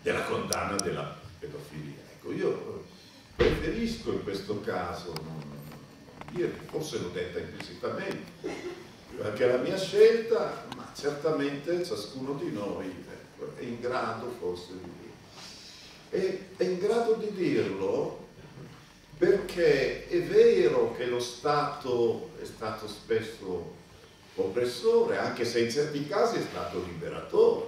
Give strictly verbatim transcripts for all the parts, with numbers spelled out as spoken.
della condanna della pedofilia. Ecco, io preferisco in questo caso non dire, forse l'ho detta implicitamente, perché la mia scelta, ma certamente ciascuno di noi ecco, è in grado forse di dirlo. E è in grado di dirlo perché è vero che lo Stato è stato spesso oppressore, anche se in certi casi è stato liberatore.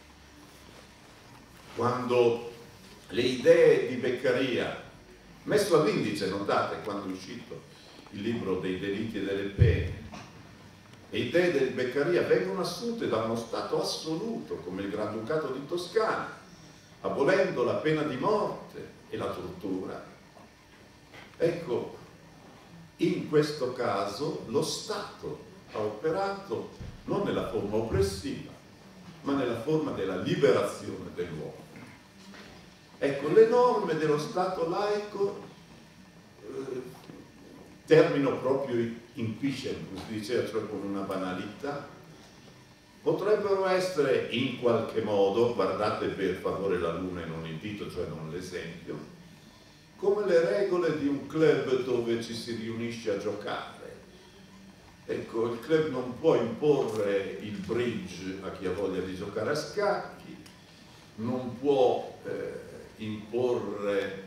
Quando le idee di Beccaria, messo all'indice, notate, quando è uscito il libro dei delitti e delle pene, le idee di Beccaria vengono assunte da uno Stato assoluto come il Granducato di Toscana, abolendo la pena di morte e la tortura. Ecco, in questo caso lo Stato ha operato non nella forma oppressiva, ma nella forma della liberazione dell'uomo. Ecco, le norme dello Stato laico, eh, termino proprio in quiscem, come si diceva, cioè con una banalità, potrebbero essere in qualche modo, guardate per favore la luna e non il dito, cioè non l'esempio, come le regole di un club dove ci si riunisce a giocare. Ecco, il club non può imporre il bridge a chi ha voglia di giocare a scacchi, non può eh, imporre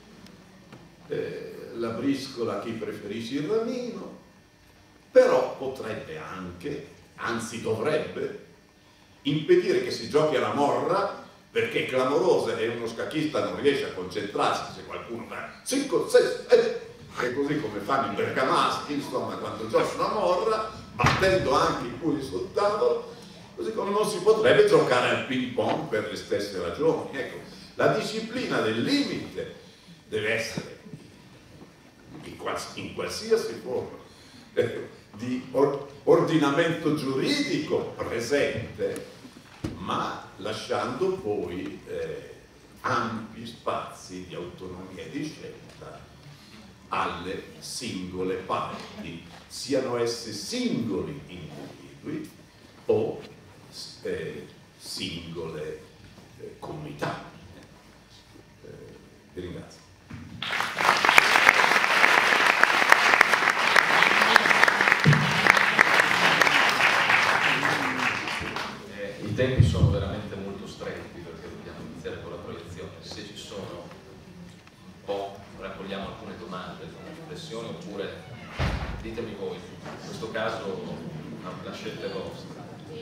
eh, la briscola a chi preferisce il ramino, però potrebbe anche, anzi dovrebbe, impedire che si giochi alla morra, perché è clamorosa e uno scacchista non riesce a concentrarsi se qualcuno fa cinque, sei, è così come fanno i bergamaschi, insomma, quando giocano a morra, battendo anche i pugni sul tavolo, così come non si potrebbe giocare al ping pong per le stesse ragioni. Ecco, la disciplina del limite deve essere in, quals in qualsiasi forma eh, di or ordinamento giuridico presente, ma lasciando poi eh, ampi spazi di autonomia e di scelta alle singole parti, siano esse singoli individui o eh, singole eh, comunità. Eh, vi ringrazio. Eh, I tempi sono veramente molto stretti perché dobbiamo iniziare con la proiezione. Se ci sono un po', raccogliamo alcune domande, alcune riflessioni, oppure ditemi voi, in questo caso la scelta è vostra.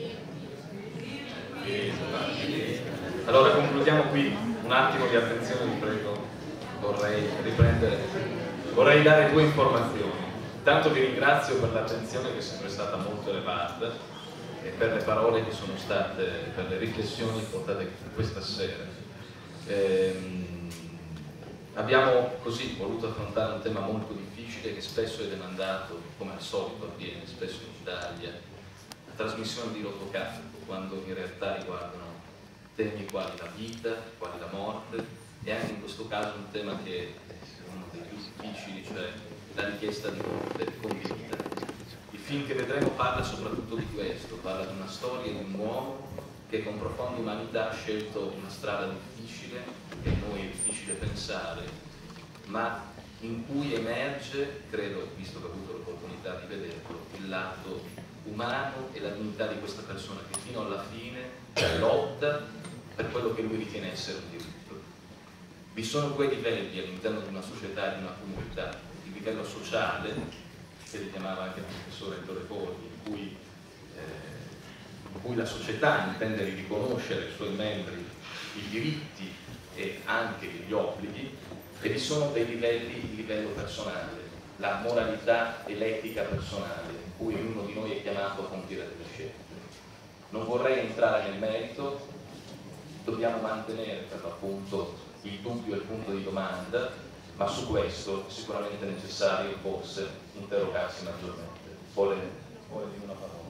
Allora concludiamo qui, un attimo di attenzione vi prego, vorrei riprendere, vorrei dare due informazioni. Intanto vi ringrazio per l'attenzione che è sempre stata molto elevata e per le parole che sono state, per le riflessioni portate questa sera. Ehm, abbiamo così voluto affrontare un tema molto difficile che spesso è demandato, come al solito avviene spesso in Italia, a trasmissioni di rotocalco, quando in realtà riguardano temi quali la vita, quali la morte, e anche in questo caso un tema che è uno dei più difficili, cioè la richiesta di convivialità. Il film che vedremo parla soprattutto di questo, parla di una storia di un uomo che con profonda umanità ha scelto una strada difficile, che a noi è difficile pensare, ma in cui emerge, credo, visto che ho avuto l'opportunità di vederlo, il lato umano e la dignità di questa persona che fino alla fine lotta per quello che lui ritiene essere un diritto. Vi sono quei livelli all'interno di una società e di una comunità, il livello sociale, che richiamava anche il professore Ettore Borghi, in cui, eh, in cui la società intende riconoscere ai suoi membri i diritti e anche gli obblighi, e vi sono dei livelli, il livello personale, la moralità e l'etica personale, in cui ognuno di noi è chiamato a compiere delle scelte. Non vorrei entrare nel merito, dobbiamo mantenere per l'appunto il dubbio e il punto di domanda, ma su questo è sicuramente necessario forse interrogarsi maggiormente. Vuole, vuole dire una parola?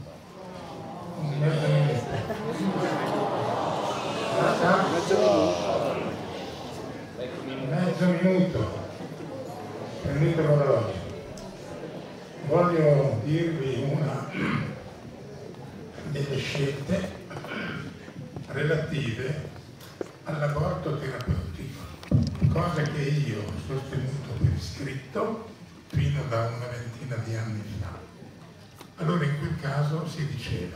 Mezzo minuto per l'orologio. Voglio dirvi una delle scelte relative all'aborto terapeutico, cosa che io ho sostenuto per iscritto fino da una ventina di anni fa. Allora in quel caso si diceva: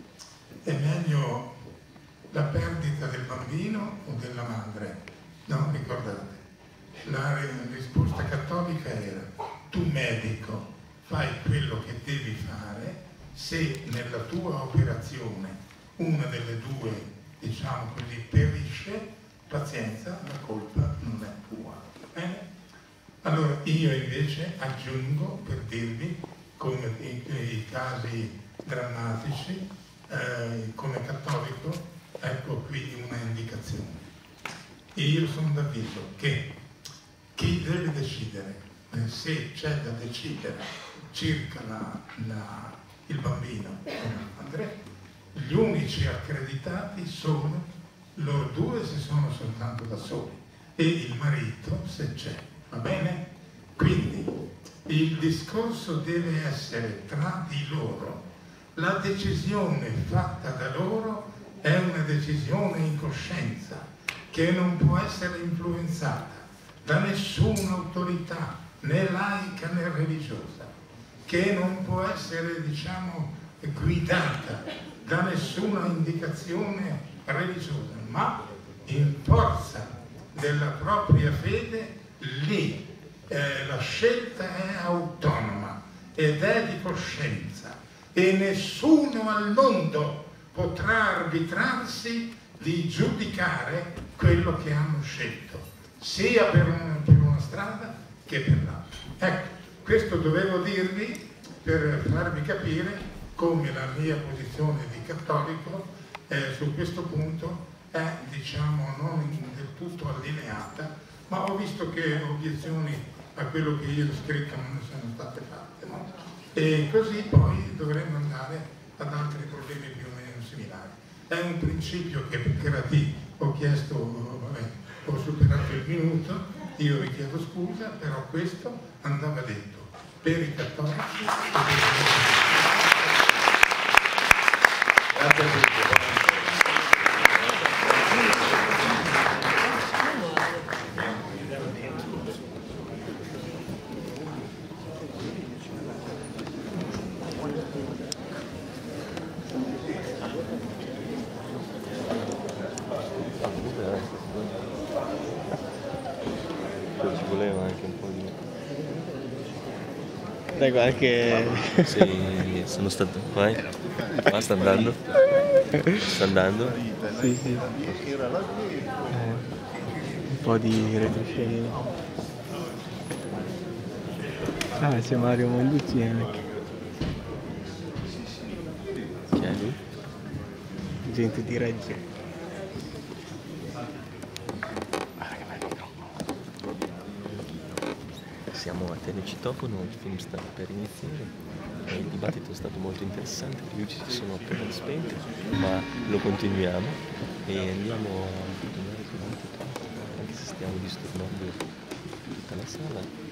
è meglio la perdita del bambino o della madre? No, ricordate, la risposta cattolica era: tu medico fai quello che devi fare, se nella tua operazione una delle due, diciamo così, perisce, pazienza, la colpa non è tua. Bene? Allora io invece aggiungo, per dirvi, come i, i casi drammatici, eh, come cattolico, ecco qui una indicazione. Io sono d'avviso che chi deve decidere, eh, se c'è da decidere circa la, la, il bambino o la madre, gli unici accreditati sono loro due se sono soltanto da soli e il marito se c'è, va bene? Quindi il discorso deve essere tra di loro, la decisione fatta da loro è una decisione in coscienza che non può essere influenzata da nessuna autorità, né laica né religiosa, che non può essere, diciamo, guidata da nessuna indicazione religiosa, ma in forza della propria fede lì eh, la scelta è autonoma ed è di coscienza e nessuno al mondo potrà arbitrarsi di giudicare quello che hanno scelto, sia per una, per una strada che per l'altra. Ecco, questo dovevo dirvi per farvi capire come la mia posizione di cattolico eh, su questo punto è, diciamo, non del tutto allineata, ma ho visto che obiezioni a quello che io ho scritto non sono state fatte, no? E così poi dovremmo andare ad altri problemi più o meno similari. È un principio che per Kerati ho chiesto, vabbè, ho superato il minuto, io vi chiedo scusa, però questo andava detto per i cattolici e per i Grazie a tutti. Ci voleva anche un po' di... Dai, guarda che... Sì, sono stato... Vai? Ma sta andando? Sta andando? Sì, sì. Eh, un po' di retroscena. Ah, c'è Mario Monducci anche. Chi è lui? Gente di Reggio. Siamo a Telecitofono, il film sta per iniziare. Il dibattito è stato molto interessante, le luci si sono appena spente, ma lo continuiamo e andiamo a continuare il dibattito, anche se stiamo disturbando tutta la sala.